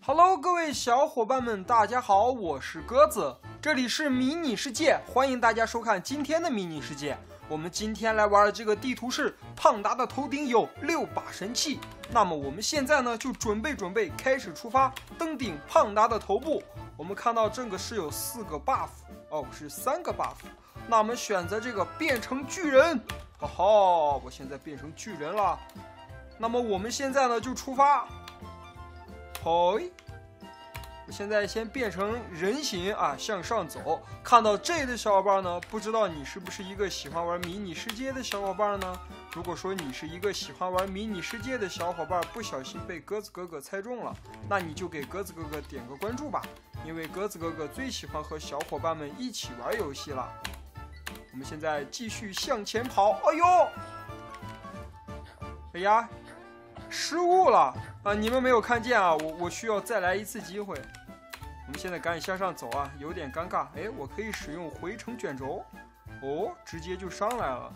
Hello， 各位小伙伴们，大家好，我是鸽子，这里是迷你世界，欢迎大家收看今天的迷你世界。我们今天来玩的这个地图是胖达的头顶有6把神器，那么我们现在呢就准备开始出发，登顶胖达的头部。我们看到这个是有4个 buff， 哦，是3个 buff。那我们选择这个变成巨人，哈哈，我现在变成巨人了。那么我们现在呢就出发。我现在先变成人形啊，向上走。看到这里的小伙伴呢，不知道你是不是一个喜欢玩迷你世界的小伙伴呢？如果说你是一个喜欢玩迷你世界的小伙伴，不小心被鸽子哥哥猜中了，那你就给鸽子哥哥点个关注吧，因为鸽子哥哥最喜欢和小伙伴们一起玩游戏了。我们现在继续向前跑。哎呀，失误了啊！你们没有看见啊？我需要再来一次机会。我们现在赶紧向上走啊，有点尴尬。哎，我可以使用回程卷轴，哦，直接就上来了。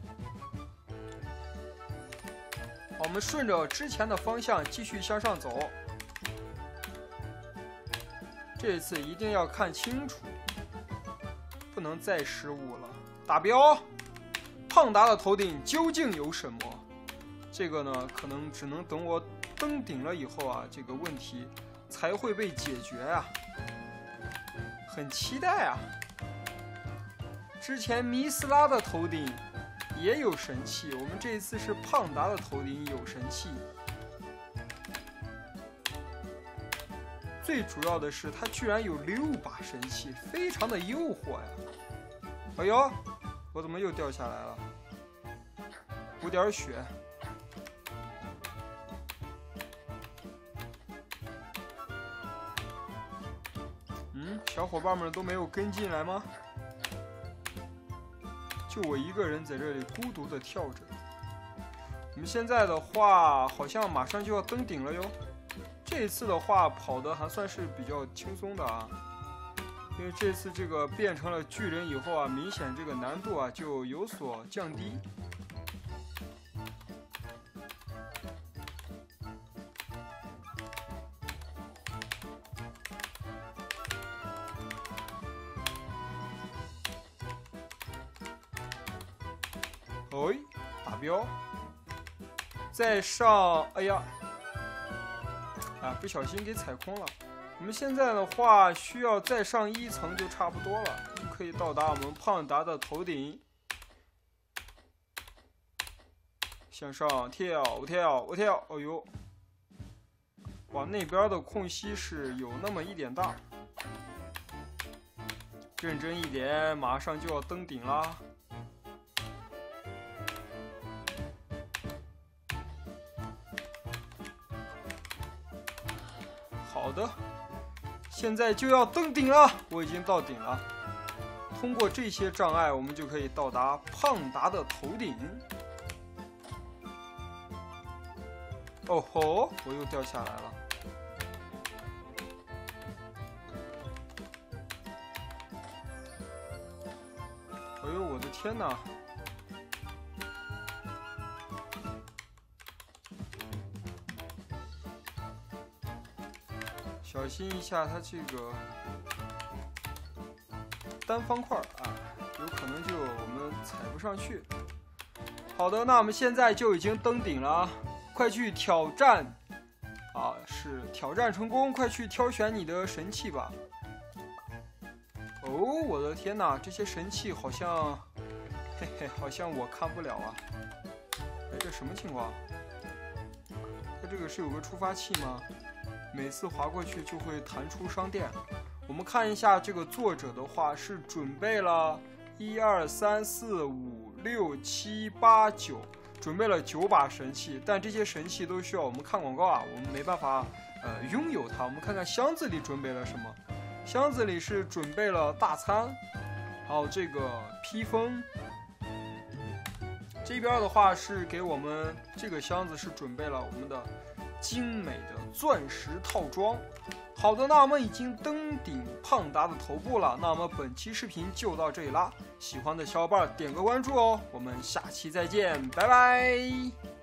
好，我们顺着之前的方向继续向上走。这一次一定要看清楚，不能再失误了。达标！胖达的头顶究竟有什么？这个呢，可能只能等我登顶了以后啊，这个问题才会被解决啊，很期待啊。之前米斯拉的头顶也有神器，我们这一次是胖达的头顶有神器。最主要的是，它居然有6把神器，非常的诱惑呀！哎呦，我怎么又掉下来了？补点血。小伙伴们都没有跟进来吗？就我一个人在这里孤独的跳着。我们现在的话，好像马上就要登顶了哟。这一次的话，跑的还算是比较轻松的啊，因为这次这个变成了巨人以后啊，明显这个难度啊就有所降低。达标，再上，哎呀，不小心给踩空了。我们现在的话需要再上1层就差不多了，就可以到达我们胖达的头顶。向上跳，我跳，哎呦，哇，那边的空隙是有那么一点大。认真一点，马上就要登顶啦。好的，现在就要登顶了，我已经到顶了。通过这些障碍，我们就可以到达胖达的头顶。哦吼，我又掉下来了。哎呦，我的天哪！小心一下，它这个单方块啊，有可能就我们踩不上去。好的，那我们现在就已经登顶了，快去挑战啊！是挑战成功，快去挑选你的神器吧。哦，我的天哪，这些神器好像，好像我看不了啊。哎，这什么情况？它这个是有个触发器吗？每次滑过去就会弹出商店。我们看一下这个作者的话是准备了1、2、3、4、5、6、7、8、9，准备了9把神器，但这些神器都需要我们看广告啊，我们没办法拥有它。我们看看箱子里准备了什么。箱子里是准备了大餐，还有这个披风。这边的话是给我们这个箱子是准备了我们的精美的钻石套装。好的，那我们已经登顶胖达的头部了。那么本期视频就到这里啦，喜欢的小伙伴点个关注哦，我们下期再见，拜拜。